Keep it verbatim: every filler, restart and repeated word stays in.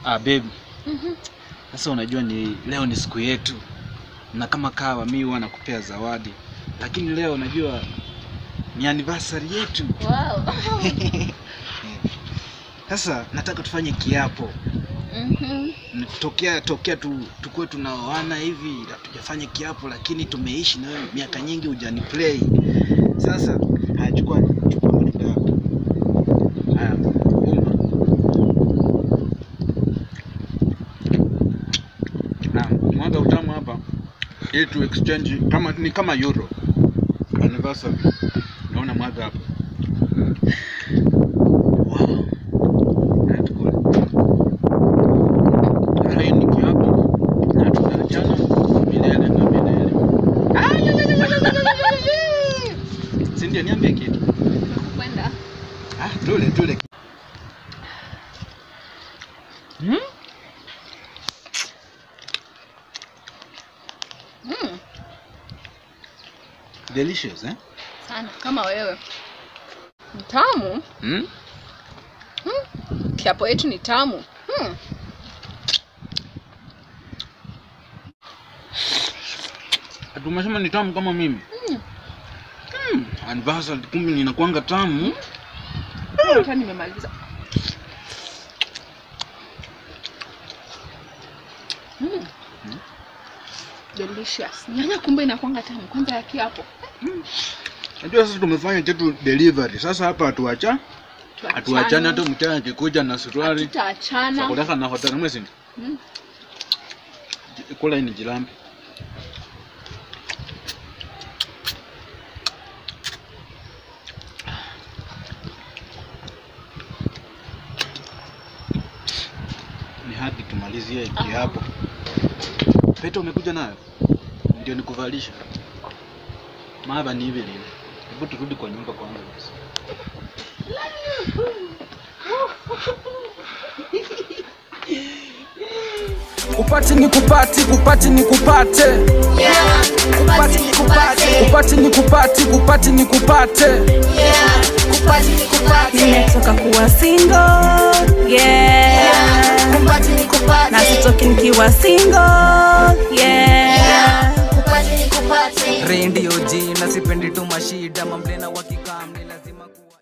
Ah babe. Mhm. Sasa unajua ni leo ni siku yetu. Na kama kawa mimi huwa nakupea zawadi. Lakini leo unajua ni anniversary yetu. Wow. Sasa nataka tufanye kiapo. Mhm. Tokea tokea tu tukue tunaoana hivi, hatujafanya kiapo lakini tumeishi na wewe miaka nyingi hujani play. Sasa hachukua chukua muda wako. Haya, umma. Na mwanzo utamu hapa ili tu exchange kama ni kama euro anniversary. Naona mwanzo hapa. Wow. Natukula. Haya ni kiapo. Na tutaachana milele na milele. Si ndio niambie kitu. Nakupenda. Ah, tule tule. Hmm? Mm. Delicious, eh? Sana kama wewe. Ni tamu. Hmm? Hmm. Kiapo yetu ni tamu. Hmm. Atumesema ni tamu kama mimi. Hmm. Hmm. Anniversary kumbe ninakuanga tamu. Hata nimemaliza. Mm. Hmm. Delicious. Nyanya kumbe inakuanga tamu kwanza ya kiapo. Hmm. Najua sasa tumefanya kitu delivery. Sasa hapa hatuacha. Hatuachani hata mtaya akikuja na suruali. Tutaachana. Sakudaka na hoteli mwezi. Mm. Kula ini jilambi. Ni hadi tumalizie kiapo. Pete umekuja nayo? Ndio nikuvalisha. Mahaba ni hivi lile. Hebu turudi kwa nyumba kwanza basi. Kupati ni kupati, kupati ni kupate. Yeah, kupati ni kupate. Kupati ni kupati, kupati ni kupate. Yeah, kupati ni kupate. Nimetoka kuwa single, yeah, Yeah, kupati ni kupate. na sitoki nikiwa single, yeah, Yeah, kupati ni kupate. Rendi oji na sipendi tu mashida, mamblena wakikaa ni lazima kuwa